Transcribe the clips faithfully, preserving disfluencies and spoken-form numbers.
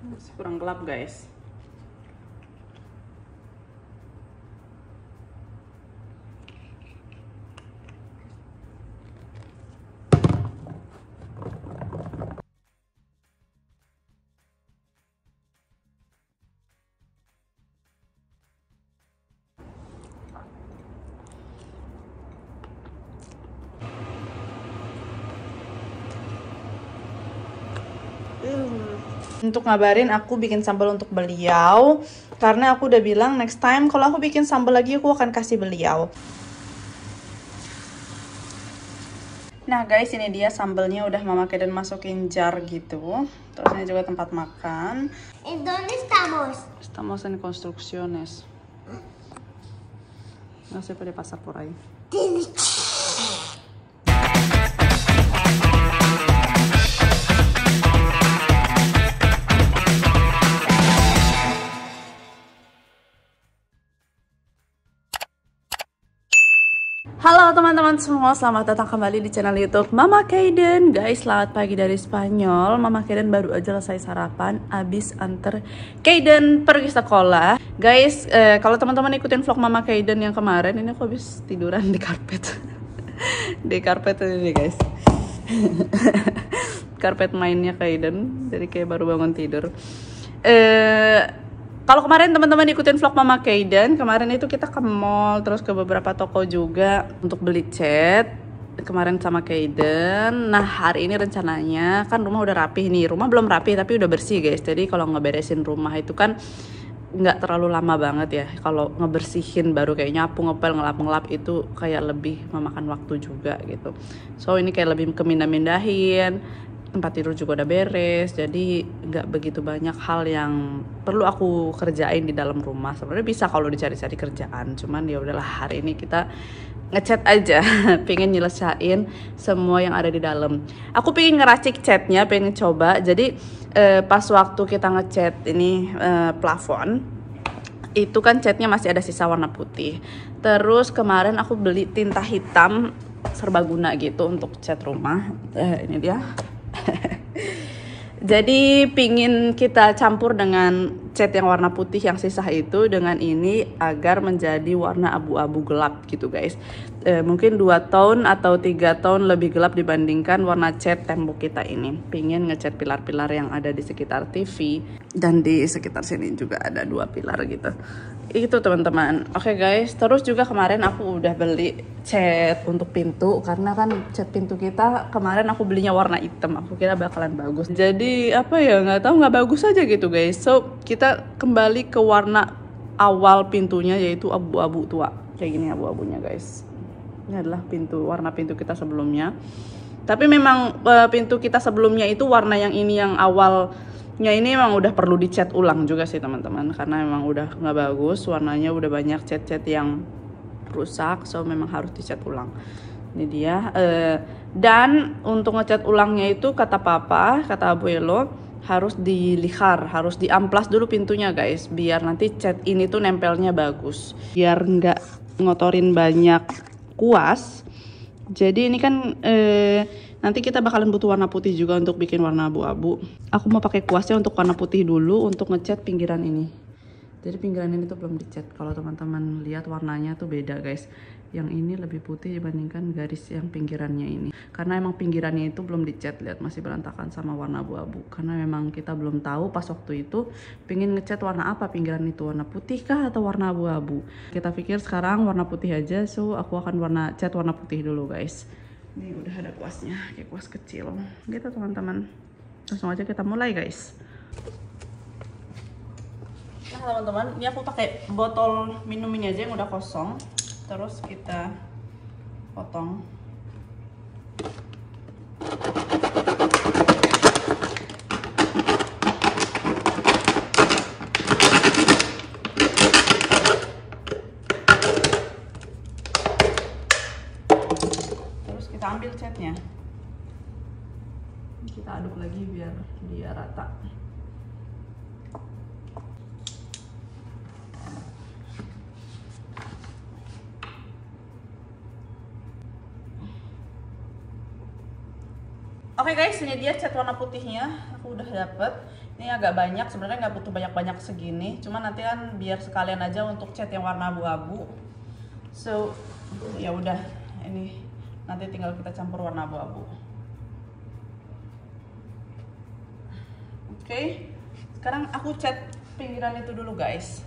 Masih kurang gelap guys. Untuk ngabarin aku bikin sambal untuk beliau, karena aku udah bilang next time kalau aku bikin sambal lagi aku akan kasih beliau. Nah guys, ini dia sambalnya udah Mama Kaden masukin jar gitu. Terus ini juga tempat makan. ¿En dónde estamos? Estamos en construcciones. No se puede pasar por ahí. Halo teman-teman semua, selamat datang kembali di channel YouTube Mama Kaden. Guys, selamat pagi dari Spanyol. Mama Kaden baru aja selesai sarapan, abis anter Kaden pergi sekolah. Guys, eh, kalau teman-teman ikutin vlog Mama Kaden yang kemarin, ini aku habis tiduran di karpet. Di karpet ini guys. Karpet mainnya Kaden, jadi kayak baru bangun tidur. Eh... Kalau kemarin teman-teman ikutin vlog Mama Kaden, kemarin itu kita ke mall, terus ke beberapa toko juga untuk beli cat. Kemarin sama Kaden. Nah hari ini rencananya, kan rumah udah rapi nih. Rumah belum rapi tapi udah bersih guys. Jadi kalau ngeberesin rumah itu kan nggak terlalu lama banget ya. Kalau ngebersihin baru kayak nyapu, ngepel, ngelap-ngelap itu kayak lebih memakan waktu juga gitu. So ini kayak lebih kemindah-mindahin. Tempat tidur juga udah beres, jadi nggak begitu banyak hal yang perlu aku kerjain di dalam rumah. Sebenarnya bisa kalau dicari-cari kerjaan, cuman ya udahlah hari ini kita ngecat aja. Pengen nyelesain semua yang ada di dalam. Aku pengen ngeracik catnya, pengen coba. Jadi eh, pas waktu kita ngecat ini eh, plafon, itu kan catnya masih ada sisa warna putih. Terus kemarin aku beli tinta hitam serbaguna gitu untuk cat rumah. Eh, ini dia. Jadi pingin kita campur dengan cat yang warna putih yang sisa itu dengan ini agar menjadi warna abu-abu gelap gitu guys. E, mungkin dua tone atau tiga tone lebih gelap dibandingkan warna cat tembok kita ini. Pingin ngecat pilar-pilar yang ada di sekitar T V dan di sekitar sini juga ada dua pilar gitu. Itu teman-teman. Oke okay, guys, terus juga kemarin aku udah beli cat untuk pintu karena kan cat pintu kita kemarin aku belinya warna hitam. Aku kira bakalan bagus. Jadi apa ya, nggak tahu nggak bagus aja gitu guys. So kita kembali ke warna awal pintunya yaitu abu-abu tua. Kayak gini abu-abunya guys. Ini adalah pintu warna pintu kita sebelumnya. Tapi memang uh, pintu kita sebelumnya itu warna yang ini yang awal. Ya ini emang udah perlu dicat ulang juga sih teman-teman, karena emang udah nggak bagus, warnanya udah banyak cat-cat yang rusak, so memang harus dicat ulang. Ini dia. Eh, dan untuk ngecat ulangnya itu kata papa, kata abuelo, harus dilihar, harus diamplas dulu pintunya guys, biar nanti cat ini tuh nempelnya bagus, biar nggak ngotorin banyak kuas. Jadi ini kan eh, nanti kita bakalan butuh warna putih juga untuk bikin warna abu-abu. Aku mau pakai kuasnya untuk warna putih dulu untuk ngecat pinggiran ini. Jadi pinggiran ini tuh belum dicat. Kalau teman-teman lihat warnanya tuh beda guys. Yang ini lebih putih dibandingkan garis yang pinggirannya ini. Karena emang pinggirannya itu belum dicat. Lihat masih berantakan sama warna abu-abu. Karena memang kita belum tahu pas waktu itu pengen ngecat warna apa pinggiran itu. Warna putih kah atau warna abu-abu. Kita pikir sekarang warna putih aja. So aku akan warna cat warna putih dulu guys. Ini udah ada kuasnya, kayak kuas kecil gitu teman-teman. Langsung aja kita mulai guys. Nah teman-teman, ini aku pakai botol minum ini aja yang udah kosong. Terus kita potong. Ambil catnya, kita aduk lagi biar dia rata. Oke guys, ini dia cat warna putihnya. Aku udah dapet. Ini agak banyak, sebenarnya nggak butuh banyak-banyak segini. Cuman nanti kan biar sekalian aja untuk cat yang warna abu-abu. So, ya udah. Ini nanti tinggal kita campur warna abu-abu. Oke, sekarang aku cat pinggiran itu dulu guys.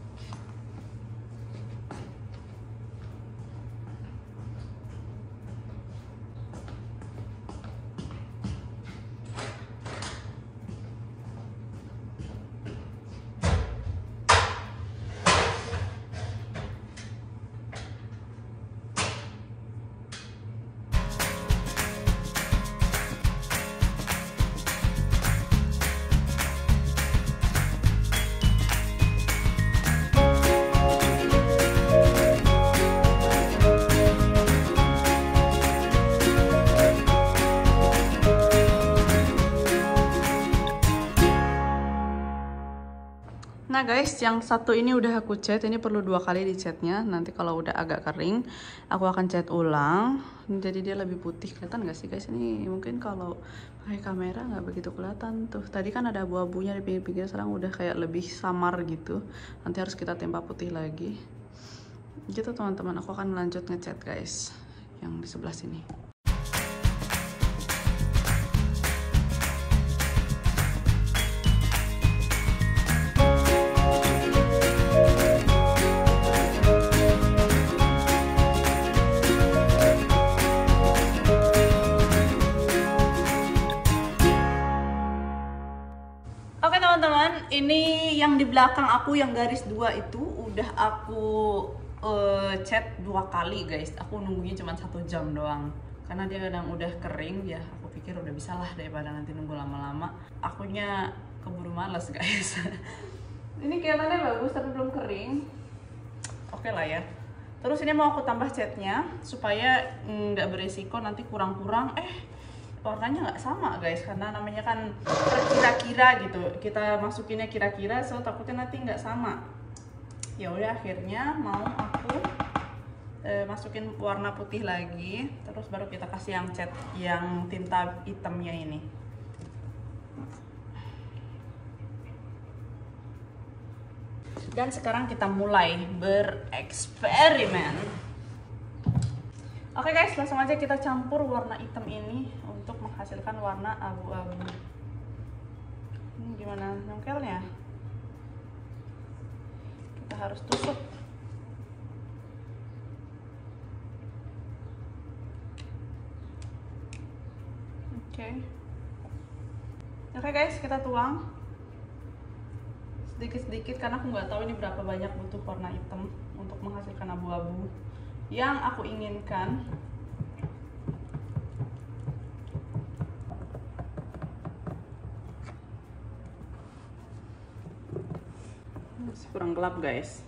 Nah guys, yang satu ini udah aku cat, ini perlu dua kali dicatnya. Nanti kalau udah agak kering, aku akan cat ulang. Jadi dia lebih putih, kelihatan nggak sih guys? Ini mungkin kalau pakai kamera nggak begitu kelihatan tuh. Tadi kan ada abu-abunya di pinggir-pinggir, sekarang udah kayak lebih samar gitu. Nanti harus kita tempa putih lagi. Gitu teman-teman, aku akan lanjut ngecat guys, yang di sebelah sini. Oke teman-teman, ini yang di belakang aku yang garis dua itu udah aku uh, cat dua kali guys. Aku nunggunya cuma satu jam doang karena dia kadang udah kering ya. Aku pikir udah bisa lah daripada nanti nunggu lama-lama. Akunya keburu males guys. Ini kelihatannya bagus tapi belum kering. Oke lah ya. Terus ini mau aku tambah catnya supaya nggak beresiko nanti kurang-kurang eh warnanya nggak sama guys, karena namanya kan kira-kira gitu, kita masukinnya kira-kira, so takutnya nanti nggak sama. Ya udah, akhirnya mau aku e, masukin warna putih lagi, terus baru kita kasih yang cat yang tinta hitamnya ini. Dan sekarang kita mulai bereksperimen. Oke guys, langsung aja kita campur warna hitam ini untuk menghasilkan warna abu-abu. Ini gimana nyongkelnya? Kita harus tusuk. Oke. Oke guys, kita tuang sedikit-sedikit karena aku nggak tahu ini berapa banyak butuh warna hitam untuk menghasilkan abu-abu yang aku inginkan. Masih kurang gelap guys.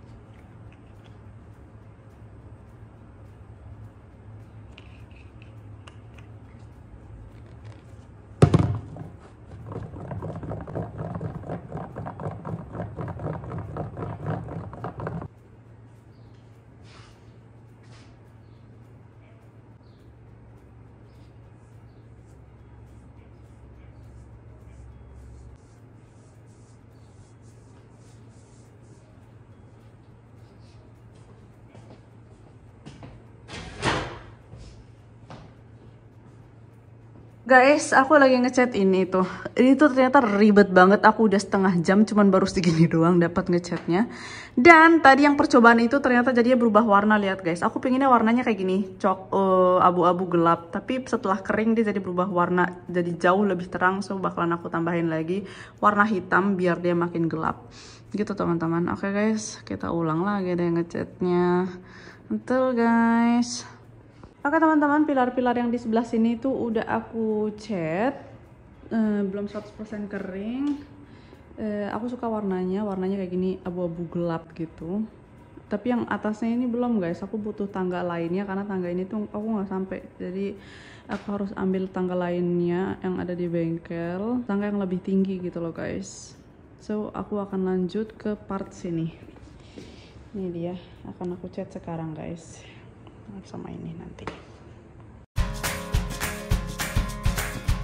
Guys, aku lagi ngecat ini tuh. Ini tuh ternyata ribet banget. Aku udah setengah jam cuman baru segini doang dapat ngecatnya. Dan tadi yang percobaan itu ternyata jadinya berubah warna, lihat guys. Aku pengennya warnanya kayak gini, cok uh, abu-abu gelap. Tapi setelah kering dia jadi berubah warna, jadi jauh lebih terang. So bakalan aku tambahin lagi warna hitam biar dia makin gelap. Gitu teman-teman. Oke guys, kita ulang lagi deh ngecatnya. Betul guys. Oke teman-teman, pilar-pilar yang di sebelah sini tuh udah aku cat, uh, belum seratus persen kering. Uh, aku suka warnanya, warnanya kayak gini abu-abu gelap gitu. Tapi yang atasnya ini belum guys, aku butuh tangga lainnya karena tangga ini tuh aku nggak sampai. Jadi aku harus ambil tangga lainnya yang ada di bengkel, tangga yang lebih tinggi gitu loh guys. So aku akan lanjut ke part sini. Ini dia, akan aku cat sekarang guys. Sama ini nanti.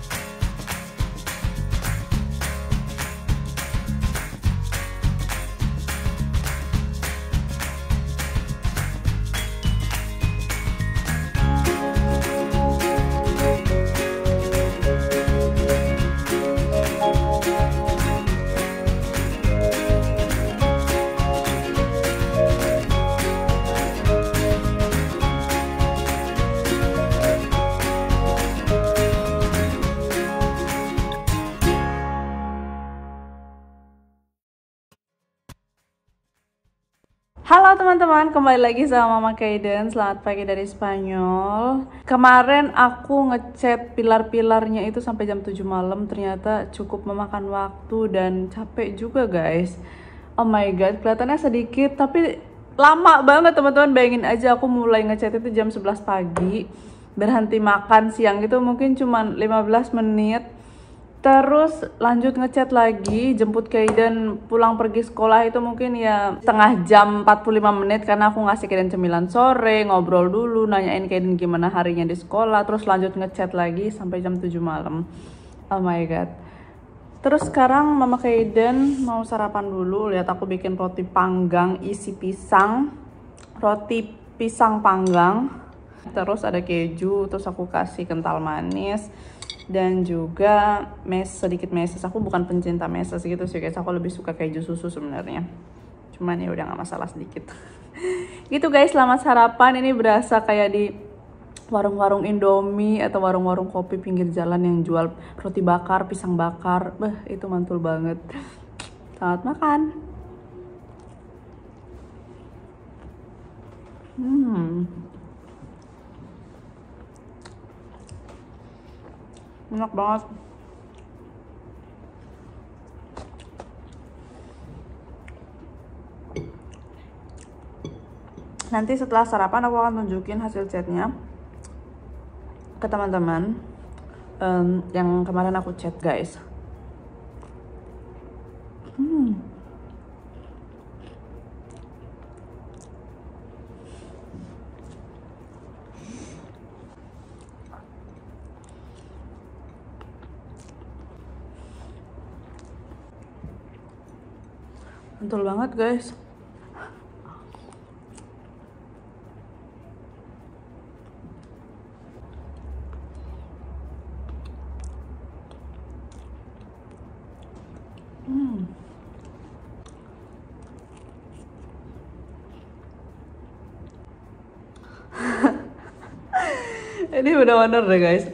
Halo teman-teman, kembali lagi sama Mama Kaiden. Selamat pagi dari Spanyol. Kemarin aku ngechat pilar-pilarnya itu sampai jam tujuh malam. Ternyata cukup memakan waktu dan capek juga guys. Oh my god, kelihatannya sedikit tapi lama banget teman-teman. Bayangin aja aku mulai ngechat itu jam sebelas pagi. Berhenti makan siang itu mungkin cuma lima belas menit. Terus lanjut ngechat lagi, jemput Kaiden pulang pergi sekolah itu mungkin ya setengah jam empat puluh lima menit karena aku ngasih Kaiden cemilan sore, ngobrol dulu, nanyain Kaiden gimana harinya di sekolah, terus lanjut ngechat lagi sampai jam tujuh malam. Oh my god. Terus sekarang Mama Kaiden mau sarapan dulu, lihat aku bikin roti panggang isi pisang, roti pisang panggang, terus ada keju, terus aku kasih kental manis. Dan juga mes sedikit meses. Aku bukan pencinta meses gitu sih guys, aku lebih suka keju susu sebenarnya. Cuman ya udah nggak masalah sedikit. Gitu guys, selamat sarapan. Ini berasa kayak di warung-warung Indomie atau warung-warung kopi pinggir jalan yang jual roti bakar, pisang bakar. Beh, itu mantul banget. Selamat makan. Hmm. Enak banget. Nanti setelah sarapan aku akan tunjukin hasil chatnya ke teman-teman um, yang kemarin aku chat guys. Hmm. Mantul banget guys. Hmm. Ini benar-benar deh guys.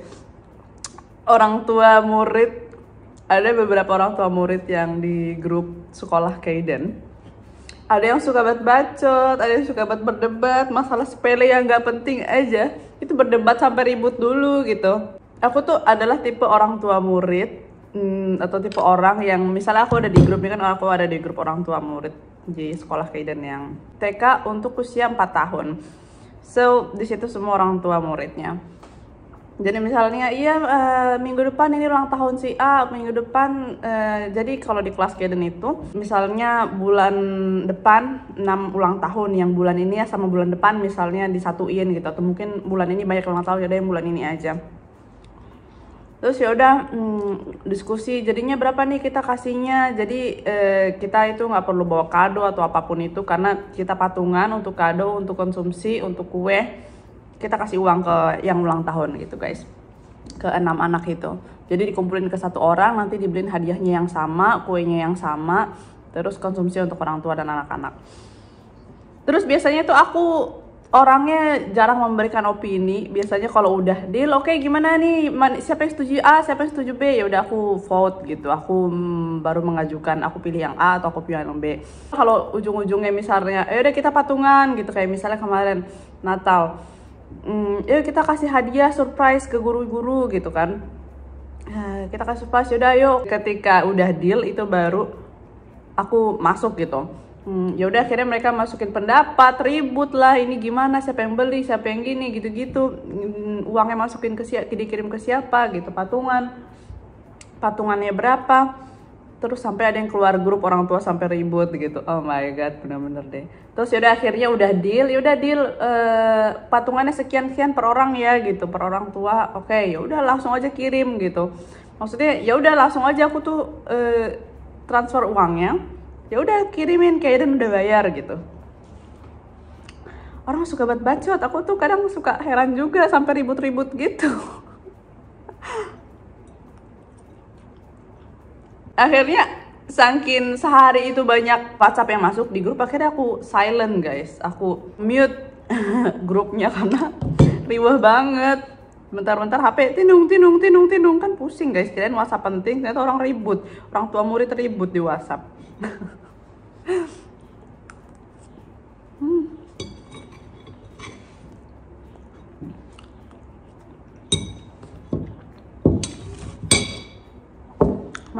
Orang tua murid, ada beberapa orang tua murid yang di grup sekolah Kaiden. Ada yang suka banget bacot, ada yang suka banget berdebat, masalah sepele yang gak penting aja. Itu berdebat sampai ribut dulu gitu. Aku tuh adalah tipe orang tua murid, hmm, atau tipe orang yang misalnya aku ada di grup ini kan, aku ada di grup orang tua murid di sekolah Kaiden yang T K untuk usia empat tahun. So, di situ semua orang tua muridnya. Jadi misalnya, iya uh, minggu depan ini ulang tahun si A, minggu depan, uh, jadi kalau di kelas Kaiden itu, misalnya bulan depan enam ulang tahun, yang bulan ini ya sama bulan depan misalnya disatuin gitu, atau mungkin bulan ini banyak ulang tahun, jadi yang bulan ini aja. Terus ya udah hmm, diskusi, jadinya berapa nih kita kasihnya, jadi uh, kita itu nggak perlu bawa kado atau apapun itu, karena kita patungan untuk kado, untuk konsumsi, untuk kue. Kita kasih uang ke yang ulang tahun gitu guys, ke enam anak itu. Jadi dikumpulin ke satu orang, nanti dibeliin hadiahnya yang sama, kuenya yang sama, terus konsumsi untuk orang tua dan anak-anak. Terus biasanya tuh aku orangnya jarang memberikan opini. Biasanya kalau udah deal, oke okay, gimana nih, siapa yang setuju A, siapa yang setuju B, ya udah aku vote gitu. Aku mm, baru mengajukan, aku pilih yang A atau aku pilih yang B. Kalau ujung-ujungnya misalnya, ya udah kita patungan gitu, kayak misalnya kemarin Natal. Hmm, yuk kita kasih hadiah surprise ke guru-guru gitu kan. Nah, kita kasih surprise, yaudah yuk. Ketika udah deal itu baru aku masuk gitu. Hmm, yaudah akhirnya mereka masukin pendapat, ribut lah, ini gimana, siapa yang beli, siapa yang gini, gitu-gitu. Hmm, uangnya masukin ke siapa, dikirim ke siapa gitu, patungan. Patungannya berapa. Terus sampai ada yang keluar grup orang tua sampai ribut gitu. Oh my god, bener-bener deh. Terus yaudah akhirnya udah deal, yaudah deal uh, patungannya sekian-sekian per orang ya gitu, per orang tua. Oke, okay, yaudah langsung aja kirim gitu. Maksudnya ya udah langsung aja aku tuh uh, transfer uangnya. Ya udah kirimin, Kaiden udah bayar gitu. Orang suka banget bacot, aku tuh kadang suka heran juga sampai ribut-ribut gitu. Akhirnya saking sehari itu banyak WhatsApp yang masuk di grup, akhirnya aku silent guys, aku mute grupnya karena riwah banget. Bentar-bentar H P tinung tinung tinung tinung, kan pusing guys, kirain WhatsApp penting, ternyata orang ribut, orang tua murid ribut di WhatsApp.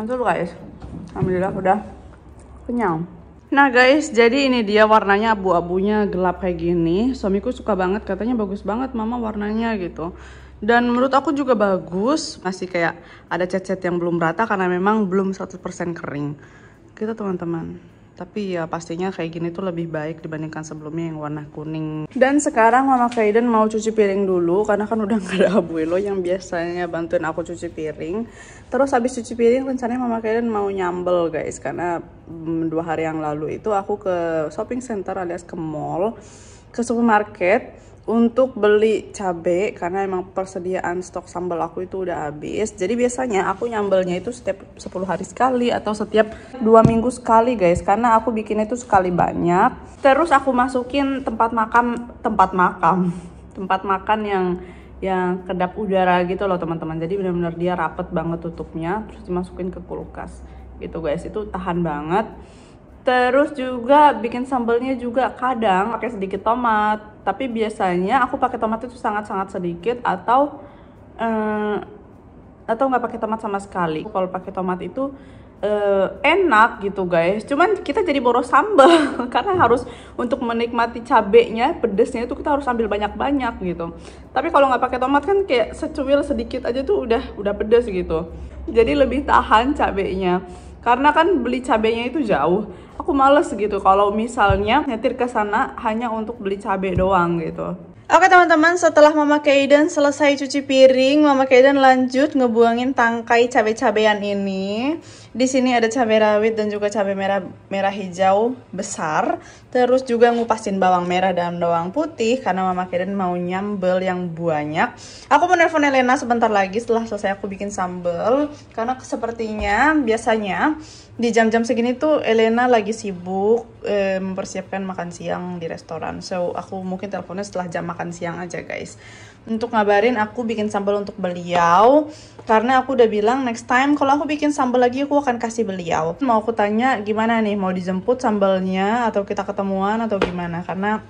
Mantul guys. Alhamdulillah udah kenyang. Nah guys, jadi ini dia warnanya abu-abunya gelap kayak gini. Suamiku suka banget, katanya bagus banget mama warnanya gitu. Dan menurut aku juga bagus, masih kayak ada cat-cat yang belum rata karena memang belum seratus persen kering gitu teman-teman. Tapi ya pastinya kayak gini tuh lebih baik dibandingkan sebelumnya yang warna kuning. Dan sekarang Mama Kaiden mau cuci piring dulu karena kan udah gak ada Abuelo yang biasanya bantuin aku cuci piring. Terus habis cuci piring rencananya Mama Kaiden mau nyambel guys, karena mm, dua hari yang lalu itu aku ke shopping center alias ke mall, ke supermarket untuk beli cabai karena emang persediaan stok sambal aku itu udah habis. Jadi biasanya aku nyambelnya itu setiap sepuluh hari sekali atau setiap dua minggu sekali guys, karena aku bikinnya itu sekali banyak. Terus aku masukin tempat makan tempat makam tempat makan yang yang kedap udara gitu loh teman-teman. Jadi benar-benar dia rapet banget tutupnya, terus dimasukin ke kulkas gitu guys. Itu tahan banget. Terus juga bikin sambelnya juga kadang pakai sedikit tomat, tapi biasanya aku pakai tomat itu sangat-sangat sedikit atau eh, atau nggak pakai tomat sama sekali. Kalau pakai tomat itu eh, enak gitu guys, cuman kita jadi boros sambal karena harus untuk menikmati cabenya, pedesnya itu kita harus ambil banyak-banyak gitu. Tapi kalau nggak pakai tomat kan kayak secuil sedikit aja tuh udah udah pedes gitu. Jadi lebih tahan cabenya. Karena kan beli cabenya itu jauh, aku males gitu kalau misalnya nyetir ke sana hanya untuk beli cabai doang gitu. Oke teman-teman, setelah Mama Kaiden selesai cuci piring, Mama Kaiden lanjut ngebuangin tangkai cabai-cabean ini. Di sini ada cabai rawit dan juga cabai merah merah hijau besar. Terus juga ngupasin bawang merah dan bawang putih karena Mama Kaiden mau nyambel yang banyak. Aku mau nelfon Elena sebentar lagi setelah selesai aku bikin sambal, karena sepertinya biasanya di jam-jam segini tuh Elena lagi sibuk eh, mempersiapkan makan siang di restoran. So aku mungkin teleponnya setelah jam makan siang aja guys, untuk ngabarin aku bikin sambal untuk beliau. Karena aku udah bilang next time kalau aku bikin sambal lagi aku akan kasih beliau. Mau aku tanya gimana nih, mau dijemput sambalnya atau kita ketemuan atau gimana, karena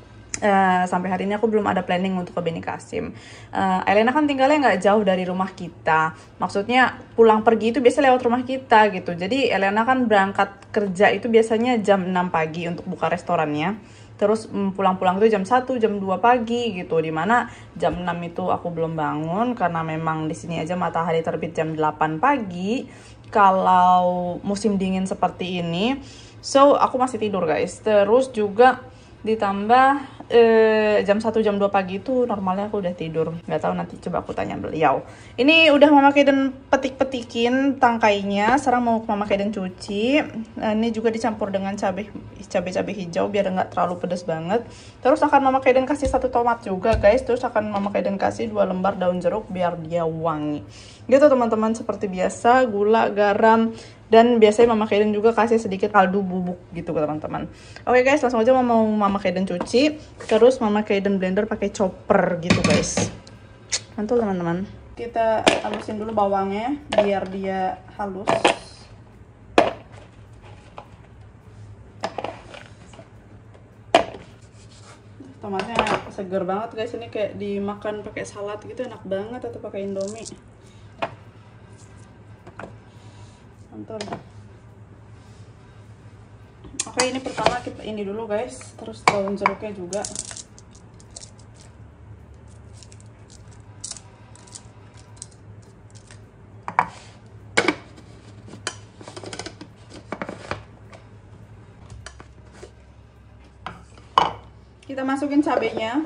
Uh, sampai hari ini aku belum ada planning untuk ke Beni Kasim. uh, Elena kan tinggalnya nggak jauh dari rumah kita, maksudnya pulang pergi itu biasa lewat rumah kita gitu. Jadi Elena kan berangkat kerja itu biasanya jam enam pagi untuk buka restorannya. Terus pulang-pulang itu jam satu, jam dua pagi gitu. Dimana jam enam itu aku belum bangun karena memang di sini aja matahari terbit jam delapan pagi kalau musim dingin seperti ini. So aku masih tidur guys. Terus juga ditambah eh, jam satu jam dua pagi itu normalnya aku udah tidur. Nggak tahu, nanti coba aku tanya beliau. Ini udah Mama Kaiden petik-petikin tangkainya, sekarang mau Mama Kaiden cuci. Nah, ini juga dicampur dengan cabai cabai-cabai hijau biar nggak terlalu pedas banget. Terus akan Mama Kaiden kasih satu tomat juga guys. Terus akan Mama Kaiden kasih dua lembar daun jeruk biar dia wangi. Gitu teman-teman, seperti biasa gula, garam, dan biasanya Mama Kaiden juga kasih sedikit kaldu bubuk gitu teman-teman. Oke guys, langsung aja mau Mama Kaiden cuci. Terus Mama Kaiden blender pakai chopper gitu guys. Mantul teman-teman. Kita halusin dulu bawangnya biar dia halus. Tomatnya seger banget guys, ini kayak dimakan pakai salad gitu, enak banget, atau pakai Indomie. Mantul. Oke, ini pertama kita ini dulu guys, terus daun jeruknya juga. Kita masukin cabenya.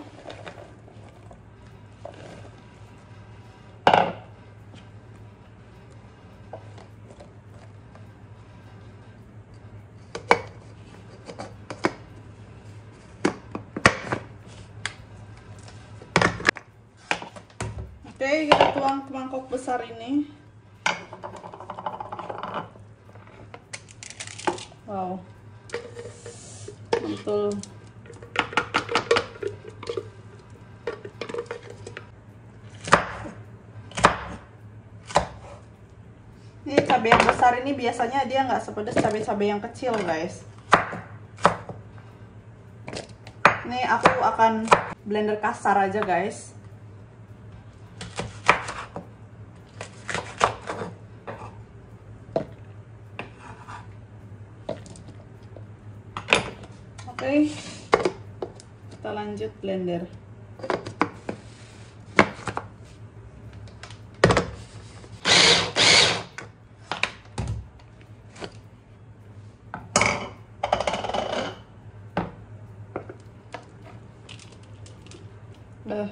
Oke, kita tuang ke mangkok besar ini. Wow, mantul. Ini cabai yang besar ini biasanya dia nggak sepedas cabai-cabai yang kecil guys. Ini aku akan blender kasar aja guys. Oke, kita lanjut blender. Dah.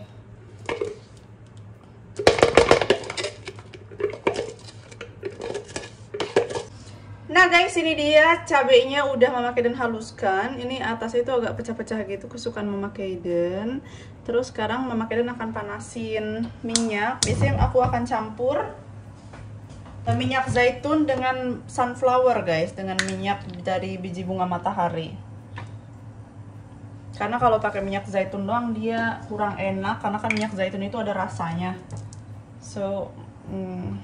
Nah guys, ini dia cabenya udah Mama Kaiden haluskan. Ini atasnya itu agak pecah-pecah gitu, kesukaan Mama Kaiden. Terus sekarang Mama Kaiden akan panasin minyak. Biasanya aku akan campur minyak zaitun dengan sunflower guys, dengan minyak dari biji bunga matahari. Karena kalau pakai minyak zaitun doang dia kurang enak, karena kan minyak zaitun itu ada rasanya. So, hmm,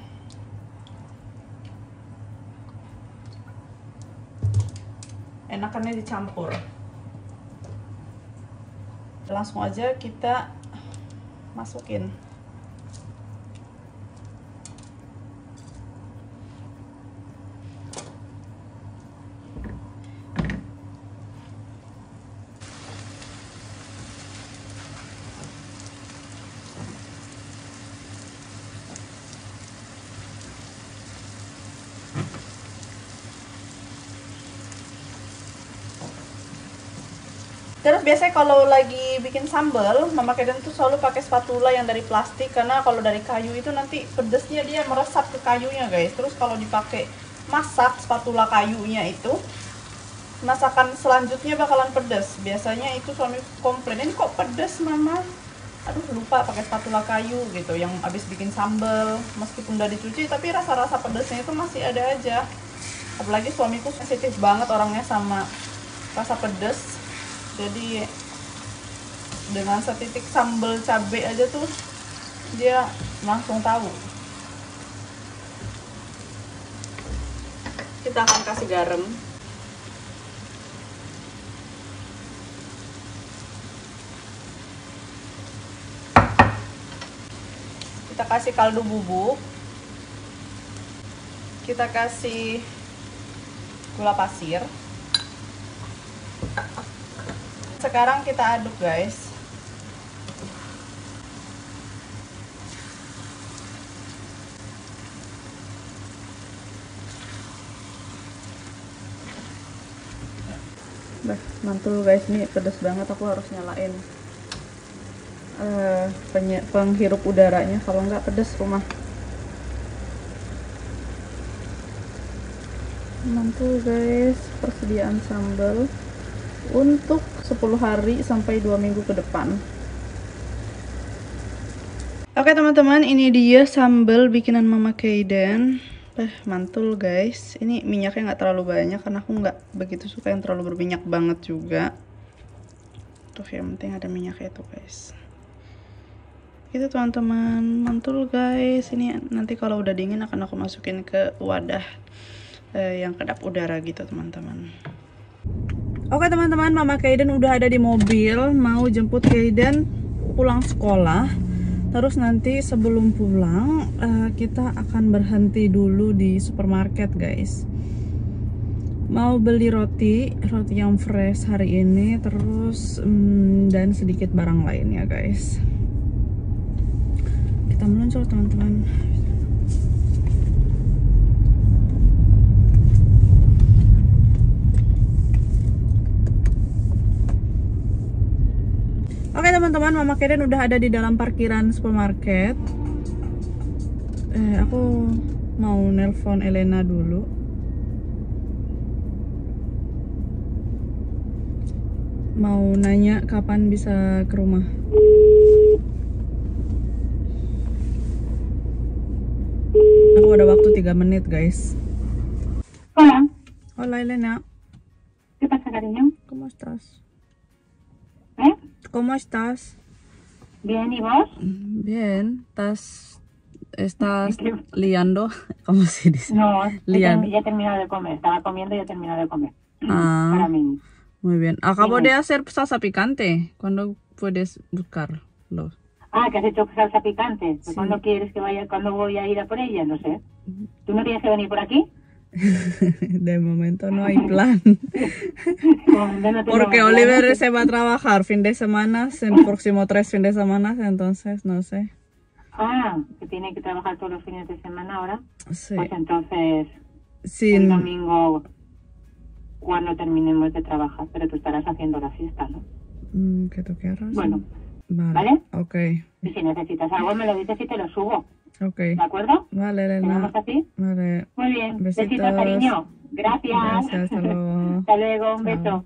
enakannya dicampur. Langsung aja kita masukin. Terus biasanya kalau lagi bikin sambal, Mama Kaiden tuh selalu pakai spatula yang dari plastik, karena kalau dari kayu itu nanti pedesnya dia meresap ke kayunya guys. Terus kalau dipakai masak spatula kayunya itu, masakan selanjutnya bakalan pedes. Biasanya itu suami komplain, ini kok pedes Mama? Aduh lupa pakai spatula kayu gitu, yang habis bikin sambal, meskipun udah dicuci tapi rasa-rasa pedesnya itu masih ada aja. Apalagi suamiku sensitif banget orangnya sama rasa pedes. Jadi dengan setitik sambal cabai aja tuh dia langsung tahu. Kita akan kasih garam. Kita kasih kaldu bubuk. Kita kasih gula pasir. Sekarang kita aduk guys. Bah, mantul guys, ini pedas banget, aku harus nyalain uh, penghirup udaranya, kalau nggak pedas rumah. Mantul guys, persediaan sambal untuk sepuluh hari sampai dua minggu ke depan. Oke teman-teman, ini dia sambal bikinan Mama Kaiden. Eh, mantul guys. Ini minyaknya nggak terlalu banyak karena aku nggak begitu suka yang terlalu berminyak banget juga. Tuh yang penting ada minyaknya tuh guys. Itu teman-teman, mantul guys. Ini nanti kalau udah dingin akan aku masukin ke wadah eh, yang kedap udara gitu teman-teman. Oke teman-teman, Mama Kaiden udah ada di mobil, mau jemput Kaiden pulang sekolah. Terus nanti sebelum pulang uh, kita akan berhenti dulu di supermarket guys. Mau beli roti, roti yang fresh hari ini, terus um, dan sedikit barang lainnya guys. Kita meluncur teman-teman. Oke teman-teman, Mama Kaiden udah ada di dalam parkiran supermarket. Eh, aku mau nelpon Elena dulu. Mau nanya kapan bisa ke rumah. Aku ada waktu tiga menit guys. Hola. Hola Elena. ¿Qué pasa, cariño? ¿Cómo estás? ¿Eh? ¿Cómo estás? Bien, ¿y vos? Bien, ¿estás, estás liando? ¿Cómo se dice? No, ya Liando. he terminado de comer. Estaba comiendo y he terminado de comer. Ah, Ahora mismo. muy bien. Acabo Dime. de hacer salsa picante. ¿Cuándo puedes buscarlo? Ah, que has hecho salsa picante. Sí. ¿Cuándo quieres que vaya? ¿Cuándo voy a ir a por ella? No sé. ¿Tú no tienes que venir por aquí? De momento no hay plan. Como ya no tengo Porque más Oliver planes. se va a trabajar fin de semana, en el próximo tres fin de semana, entonces no sé. Ah, que tiene que trabajar todos los fines de semana ahora. Sí. Pues entonces, el Sin, domingo, cuando terminemos de trabajar, pero tú estarás haciendo la fiesta, ¿no? mm, ¿qué tú quieras? Bueno, Vale. ¿vale? Ok. y si necesitas algo me lo dices y te lo subo, Ok. ¿de acuerdo? Vale, ¿Tenemos Elena. así? Vale. Muy bien, Besitos. besitos, cariño. Gracias. Gracias, hasta luego. Hasta luego, un Chao. beso.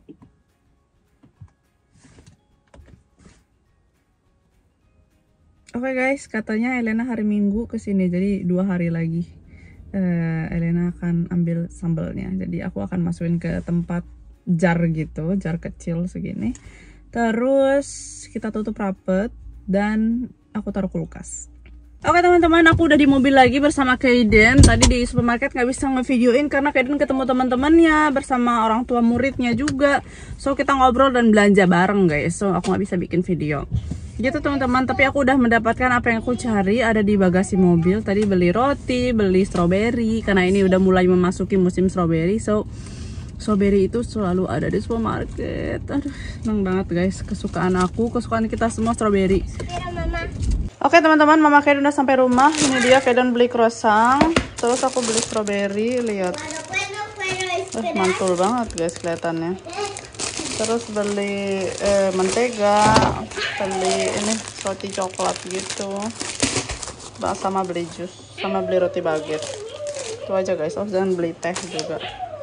Oke guys, katanya Elena hari Minggu kesini, jadi dua hari lagi eh, Elena akan ambil sambelnya. Jadi aku akan masukin ke tempat jar gitu, jar kecil segini. Terus kita tutup rapet dan aku taruh kulkas. Oke teman-teman, aku udah di mobil lagi bersama Kaiden. Tadi di supermarket nggak bisa ngevideoin karena Kaiden ketemu teman-temannya bersama orang tua muridnya juga. So kita ngobrol dan belanja bareng guys. So aku nggak bisa bikin video. Gitu teman-teman, tapi aku udah mendapatkan apa yang aku cari ada di bagasi mobil. Tadi beli roti, beli stroberi karena ini udah mulai memasuki musim stroberi. So strawberry itu selalu ada di supermarket. Aduh, seneng banget guys, kesukaan aku, kesukaan kita semua strawberry. Mira, mamá. Oke teman-teman, Mama Kaiden udah sampai rumah. Ini dia Kaiden beli croissant. Terus aku beli strawberry, lihat. Cuando puedo, puedo Eh, esperar. mantul banget guys kelihatannya. Terus beli eh, mentega, beli ini roti coklat gitu. Ba- Sama beli jus, sama beli roti baguette. Itu aja guys. Oh, jangan beli teh juga.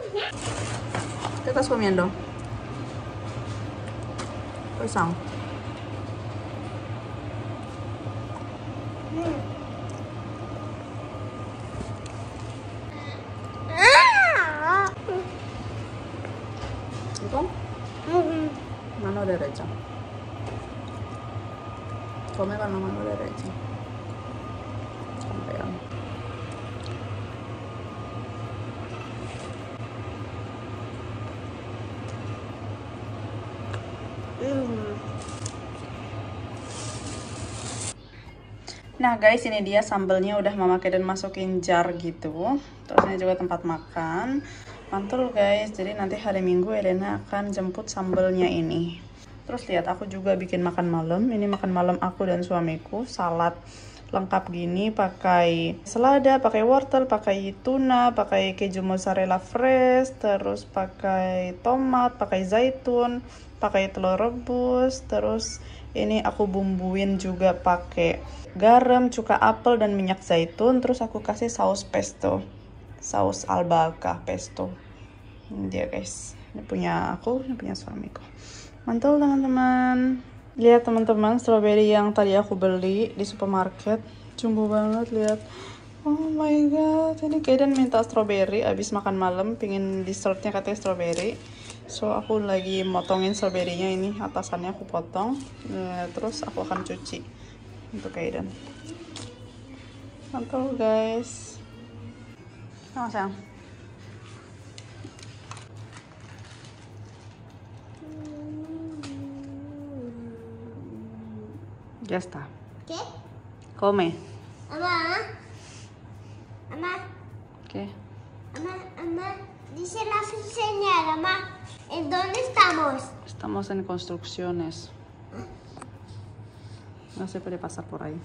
Kita comiendo. Croissant. Ah. Ito? Mano derecha. Come con la mano derecha. Campeón. Nah guys, ini dia sambelnya udah Mama Kaiden masukin jar gitu. Terus ini juga tempat makan. Mantul guys, jadi nanti hari Minggu Elena akan jemput sambelnya ini. Terus lihat, aku juga bikin makan malam. Ini makan malam aku dan suamiku, salad lengkap gini, pakai selada, pakai wortel, pakai tuna, pakai keju mozzarella fresh, terus pakai tomat, pakai zaitun, pakai telur rebus, terus ini aku bumbuin juga pakai garam, cuka apel, dan minyak zaitun. Terus aku kasih saus pesto, saus albahaca pesto. Ini dia guys, ini punya aku, ini punya suamiku. Mantul teman-teman. Lihat teman-teman, strawberry yang tadi aku beli di supermarket, jumbo banget, lihat. Oh my god, ini Kaiden minta strawberry abis makan malam, pingin dessertnya katanya strawberry. So aku lagi motongin strawberry-nya, ini atasannya aku potong. Nah, terus aku akan cuci untuk Kaiden. Mantul guys. Oh, sayang. Ya está. ¿Qué? Come. Mamá. Mamá. ¿Qué? Mamá, mamá. Dice la señora, mamá. ¿En dónde estamos? Estamos en construcciones. No se puede pasar por ahí.